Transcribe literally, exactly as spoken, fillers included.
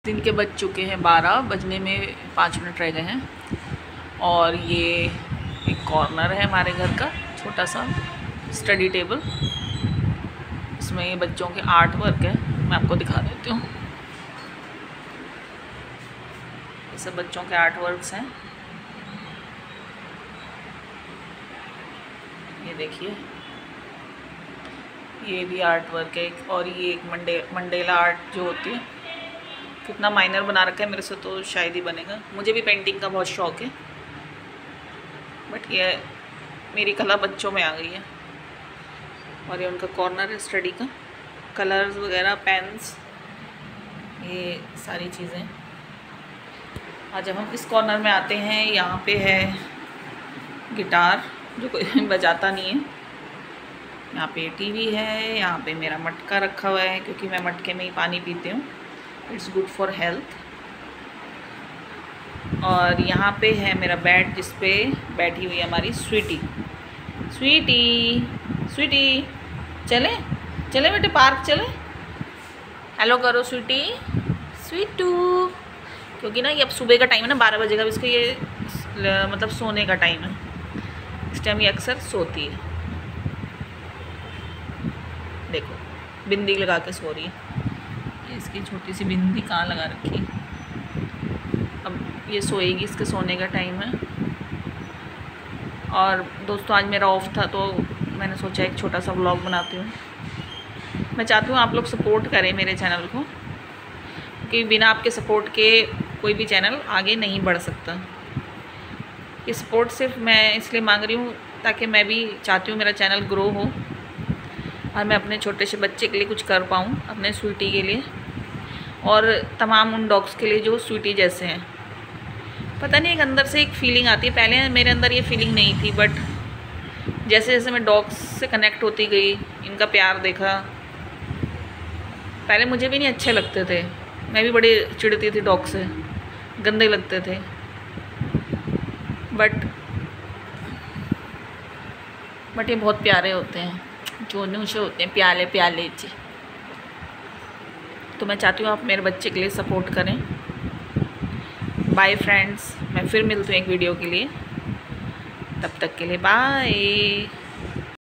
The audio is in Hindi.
दिन के बज चुके हैं बारह, बजने में पाँच मिनट रह गए हैं। और ये एक कॉर्नर है हमारे घर का, छोटा सा स्टडी टेबल। इसमें ये बच्चों के आर्ट वर्क है, मैं आपको दिखा देती हूँ। ये सब बच्चों के आर्ट वर्क्स हैं। ये देखिए, ये भी आर्ट वर्क है। और ये एक मंडे मंडेला आर्ट जो होती है, कितना माइनर बना रखा है, मेरे से तो शायद ही बनेगा। मुझे भी पेंटिंग का बहुत शौक है, बट ये मेरी कला बच्चों में आ गई है। और ये उनका कॉर्नर है स्टडी का, कलर्स वगैरह, पेन्स, ये सारी चीज़ें। आज जब हम इस कॉर्नर में आते हैं, यहाँ पे है गिटार जो कोई बजाता नहीं है। यहाँ पे टीवी है, यहाँ पे मेरा मटका रखा हुआ है क्योंकि मैं मटके में ही पानी पीती हूँ, इट्स गुड फॉर हेल्थ। और यहाँ पे है मेरा बेड जिस पे बैठी हुई है हमारी स्वीटी। स्वीटी स्वीटी चले चले बेटे, पार्क चले, हेलो करो स्वीटी, स्वीटू। क्योंकि ना ये अब सुबह का टाइम है ना, बारह बजे का, इसका ये मतलब सोने का टाइम है। इस टाइम ये अक्सर सोती है। देखो बिंदी लगा के सो रही है। इसकी छोटी सी बिंदी कहाँ लगा रखी है। अब ये सोएगी, इसके सोने का टाइम है। और दोस्तों आज मेरा ऑफ था तो मैंने सोचा एक छोटा सा व्लॉग बनाती हूँ। मैं चाहती हूँ आप लोग सपोर्ट करें मेरे चैनल को, क्योंकि बिना आपके सपोर्ट के कोई भी चैनल आगे नहीं बढ़ सकता। ये सपोर्ट सिर्फ मैं इसलिए मांग रही हूँ ताकि मैं भी चाहती हूँ मेरा चैनल ग्रो हो और मैं अपने छोटे से बच्चे के लिए कुछ कर पाऊँ, अपने स्वीटी के लिए और तमाम उन डॉग्स के लिए जो स्वीटी जैसे हैं। पता नहीं एक अंदर से एक फीलिंग आती है। पहले मेरे अंदर ये फीलिंग नहीं थी, बट जैसे जैसे मैं डॉग्स से कनेक्ट होती गई, इनका प्यार देखा। पहले मुझे भी नहीं अच्छे लगते थे, मैं भी बड़ी चिढ़ती थी डॉग से, गंदे लगते थे। बट बट ये बहुत प्यारे होते हैं, जोनू से होते हैं, प्याले प्याले चे। तो मैं चाहती हूँ आप मेरे बच्चे के लिए सपोर्ट करें। बाय फ्रेंड्स, मैं फिर मिलती हूँ एक वीडियो के लिए, तब तक के लिए बाय।